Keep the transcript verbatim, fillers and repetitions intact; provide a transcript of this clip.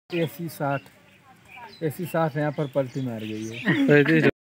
AC साठ AC साठ यहाँ पर पलटी मार गई है।